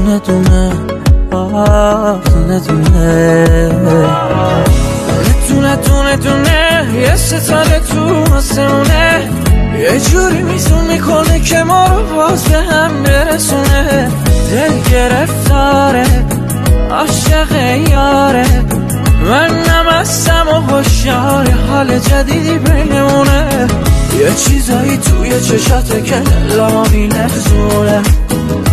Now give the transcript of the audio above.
دونه دونه دونه دونه دونه دونه یه ستاره تو آسمونه یه جوری میزون میکنه که ما رو باز به هم برسونه دل گرفتاره عاشق یاره من نمستم و هوشیار حال جدیدی بینمونه یه چیزایی توی چشاته که دلمو میلرزونه